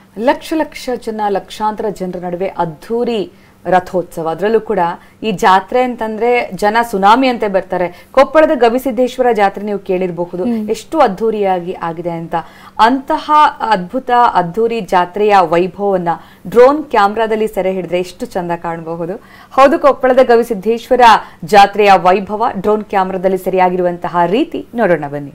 ಲಕ್ಷ ಲಕ್ಷ ಜನ ಲಕ್ಷಾಂತರ ಜನರ ನಡುವೆ ಅದ್ಧೂರಿ ರಥೋತ್ಸವ. ಅದರಲ್ಲೂ ಕೂಡ ಈ ಜಾತ್ರೆ ಅಂತಂದ್ರೆ ಜನ ಸುನಾಮಿ ಅಂತೆ ಬರ್ತಾರೆ. ಕೊಪ್ಪಳದ ಗವಿಸಿದ್ದೇಶ್ವರ ಜಾತ್ರೆ ನೀವು ಕೇಳಿರಬಹುದು, ಎಷ್ಟು ಅದ್ಧೂರಿಯಾಗಿ ಆಗಿದೆ ಅಂತ. ಅಂತಹ ಅದ್ಧೂರಿ ಜಾತ್ರೆಯ ವೈಭವವನ್ನ ಡ್ರೋನ್ ಕ್ಯಾಮ್ರಾದಲ್ಲಿ ಸೆರೆ ಹಿಡಿದ್ರೆ ಎಷ್ಟು ಚಂದ ಕಾಣಬಹುದು. ಹೌದು, ಕೊಪ್ಪಳದ ಗವಿಸಿದ್ದೇಶ್ವರ ಜಾತ್ರೆಯ ವೈಭವ ಡ್ರೋನ್ ಕ್ಯಾಮ್ರಾದಲ್ಲಿ ಸೆರೆಯಾಗಿರುವಂತಹ ರೀತಿ ನೋಡೋಣ ಬನ್ನಿ.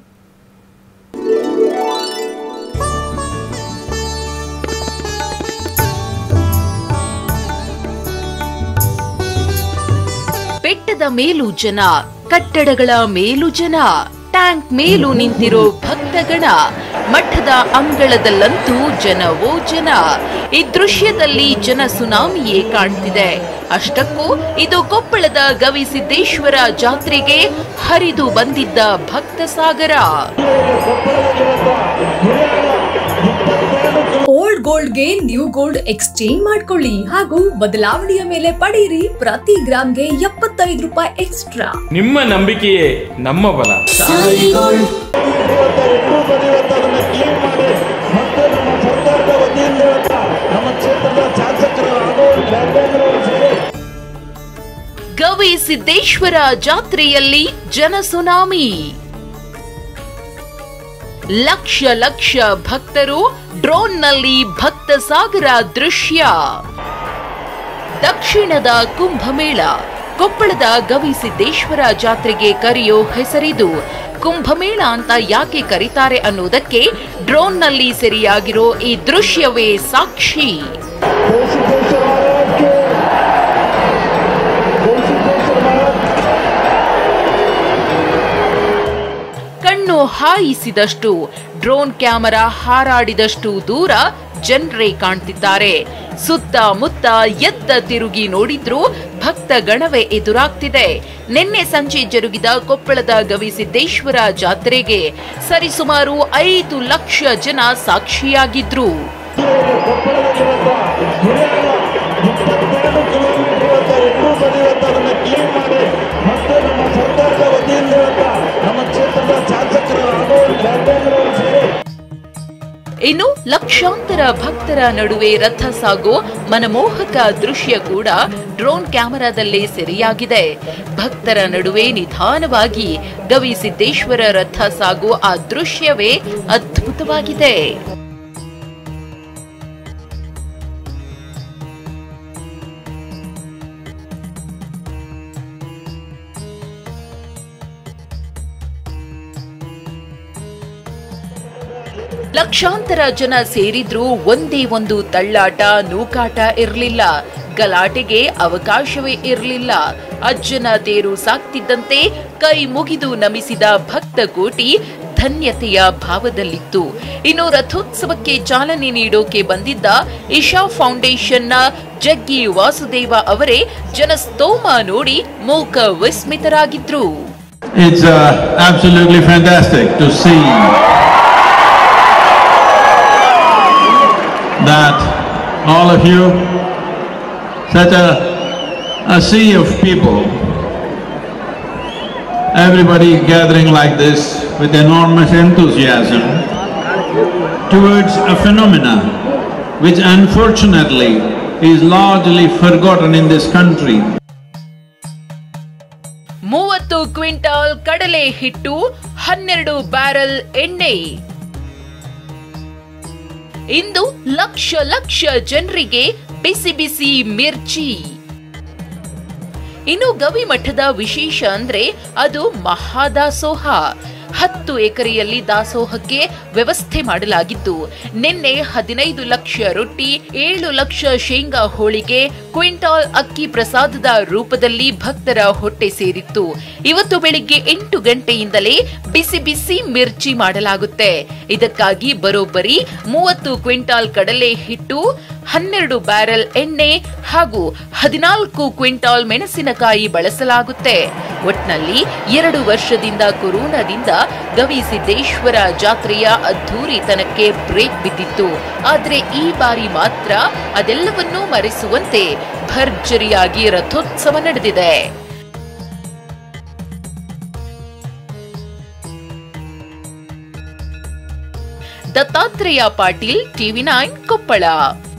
ಬೆಟ್ಟದ ಮೇಲೂ ಜನ, ಕಟ್ಟಡಗಳ ಮೇಲೂ ಜನ, ಟ್ಯಾಂಕ್ ಮೇಲೂ ನಿಂತಿರೋ ಭಕ್ತಗಣ, ಮಠದ ಅಂಗಳದಲ್ಲಂತೂ ಜನವೋ ಜನ. ಈ ದೃಶ್ಯದಲ್ಲಿ ಜನ ಸುನಾಮಿಯೇ ಕಾಣ್ತಿದೆ. ಅಷ್ಟಕ್ಕೂ ಇದು ಕೊಪ್ಪಳದ ಗವಿಸಿದ್ದೇಶ್ವರ ಜಾತ್ರೆಗೆ ಹರಿದು ಬಂದಿದ್ದ ಭಕ್ತ ಸಾಗರ. ಓಲ್ಡ್ ಗೋಲ್ಡ್ಗೆ ನ್ಯೂ ಗೋಲ್ಡ್ ಎಕ್ಸ್ಚೇಂಜ್ ಮಾಡ್ಕೊಳ್ಳಿ ಹಾಗೂ ಬದಲಾವಣೆಯ ಮೇಲೆ ಪಡೆಯಿರಿ ಪ್ರತಿ ಗ್ರಾಮ್ಗೆ 75 ರೂಪಾಯಿ ಎಕ್ಸ್ಟ್ರಾ. ನಿಮ್ಮ ನಂಬಿಕೆಯೇ ನಮ್ಮ ಬಲ. ಗವಿಸಿದ್ದೇಶ್ವರ ಜಾತ್ರೆಯಲ್ಲಿ ಜನ ಸುನಾಮಿ. ಲಕ್ಷ ಲಕ್ಷ ಭಕ್ತರು, ಡ್ರೋನ್ನಲ್ಲಿ ಭಕ್ತ ಸಾಗರ ದೃಶ್ಯ. ದಕ್ಷಿಣದ ಕುಂಭಮೇಳ. ಕೊಪ್ಪಳದ ಗವಿಸಿದ್ದೇಶ್ವರ ಜಾತ್ರೆಗೆ ಕರೆಯೋ ಹೆಸರಿದು. ಕುಂಭಮೇಳ ಅಂತ ಯಾಕೆ ಕರೀತಾರೆ ಅನ್ನೋದಕ್ಕೆ ಡ್ರೋನ್ನಲ್ಲಿ ಸೆರೆಯಾಗಿರೋ ಈ ದೃಶ್ಯವೇ ಸಾಕ್ಷಿ. ಕಣ್ಣು ಹಾಯಿಸಿದಷ್ಟು, ಡ್ರೋನ್ ಕ್ಯಾಮೆರಾ ಹಾರಾಡಿದಷ್ಟು ದೂರ ಜನರೇ ಕಾಣ್ತಿದ್ದಾರೆ. ಸುತ್ತಮುತ್ತ ಎತ್ತ ತಿರುಗಿ ನೋಡಿದ್ರೂ ಭಕ್ತ ಗಣವೇ ಎದುರಾಗ್ತಿದೆ. ನಿನ್ನೆ ಸಂಜೆ ಜರುಗಿದ ಕೊಪ್ಪಳದ ಗವಿಸಿದ್ದೇಶ್ವರ ಜಾತ್ರೆಗೆ ಸರಿಸುಮಾರು 5 ಲಕ್ಷ ಜನ ಸಾಕ್ಷಿಯಾಗಿದ್ರು. ಇನ್ನು ಲಕ್ಷಾಂತರ ಭಕ್ತರ ನಡುವೆ ರಥ ಸಾಗೋ ಮನಮೋಹಕ ದೃಶ್ಯ ಕೂಡ ಡ್ರೋನ್ ಕ್ಯಾಮೆರಾದಲ್ಲೇ ಸೆರೆಯಾಗಿದೆ. ಭಕ್ತರ ನಡುವೆ ನಿಧಾನವಾಗಿ ಗವಿಸಿದ್ದೇಶ್ವರ ರಥ ಸಾಗೋ ಆ ದೃಶ್ಯವೇ ಅದ್ಭುತವಾಗಿದೆ. ಲಕ್ಷಾಂತರ ಜನ ಸೇರಿದ್ರೂ ಒಂದೇ ಒಂದು ತಳ್ಳಾಟ, ನೂಕಾಟ ಇರಲಿಲ್ಲ. ಗಲಾಟೆಗೆ ಅವಕಾಶವೇ ಇರಲಿಲ್ಲ. ಅಜ್ಜನ ತೇರು ಸಾಕ್ತಿದ್ದಂತೆ ಕೈ ಮುಗಿದು ನಮಿಸಿದ ಭಕ್ತ ಕೋಟಿ ಧನ್ಯತೆಯ ಭಾವದಲ್ಲಿತ್ತು. ಇನ್ನು ರಥೋತ್ಸವಕ್ಕೆ ಚಾಲನೆ ನೀಡೋಕೆ ಬಂದಿದ್ದ ಇಶಾ ಫೌಂಡೇಶನ್ನ ಜಗ್ಗಿ ವಾಸುದೇವ ಅವರೇ ಜನಸ್ತೋಮ ನೋಡಿ ಮೂಕ ವಿಸ್ಮಿತರಾಗಿದ್ರು. It's absolutely fantastic to see that all of you, such a sea of people, everybody gathering like this with enormous enthusiasm towards a phenomena which unfortunately is largely forgotten in this country. 30 quintal ಕಡಲೆ ಹಿಟ್ಟು, 12 barrel ಎಣ್ಣೆ. ಇಂದು ಲಕ್ಷ ಲಕ್ಷ ಜನರಿಗೆ ಬಿಸಿ ಬಿಸಿ ಮಿರ್ಚಿ. ಇನ್ನು ಗವಿಮಠದ ವಿಶೇಷ ಅಂದ್ರೆ ಅದು ಮಹಾದಾಸೋಹ. 10 ಎಕರೆಯಲ್ಲಿ ದಾಸೋಹಕ್ಕೆ ವ್ಯವಸ್ಥೆ ಮಾಡಲಾಗಿದ್ದು, ನಿನ್ನೆ 15 ಲಕ್ಷ ರೊಟ್ಟಿ, 7 ಲಕ್ಷ ಶೇಂಗಾ ಹೋಳಿಗೆ, ಕ್ವಿಂಟಾಲ್ ಅಕ್ಕಿ ಪ್ರಸಾದದ ರೂಪದಲ್ಲಿ ಭಕ್ತರ ಹೊಟ್ಟೆ ಸೇರಿತ್ತು. ಇವತ್ತು ಬೆಳಿಗ್ಗೆ 8 ಗಂಟೆಯಿಂದಲೇ ಬಿಸಿ ಬಿಸಿ ಮಿರ್ಚಿ ಮಾಡಲಾಗುತ್ತೆ. ಇದಕ್ಕಾಗಿ ಬರೋಬ್ಬರಿ 30 ಕ್ವಿಂಟಾಲ್ ಕಡಲೆ ಹಿಟ್ಟು, 12 ಬ್ಯಾರಲ್ ಎಣ್ಣೆ ಹಾಗೂ 14 ಕ್ವಿಂಟಾಲ್ ಮೆಣಸಿನಕಾಯಿ ಬಳಸಲಾಗುತ್ತೆ. ಒಟ್ನಲ್ಲಿ 2 ವರ್ಷದಿಂದ ಕೊರೋನಾದಿಂದ ಗವಿಸಿದ್ದೇಶ್ವರ ಜಾತ್ರೆಯ ಅದ್ಧೂರಿತನಕ್ಕೆ ಬ್ರೇಕ್ ಬಿದ್ದಿತ್ತು. ಆದ್ರೆ ಈ ಬಾರಿ ಮಾತ್ರ ಅದೆಲ್ಲವನ್ನೂ ಮರೆಸುವಂತೆ ಭರ್ಜರಿಯಾಗಿ ರಥೋತ್ಸವ ನಡೆದಿದೆ. ದತ್ತಾತ್ರೇಯ ಪಾಟೀಲ್, ಟಿವಿ9 ಕೊಪ್ಪಳ.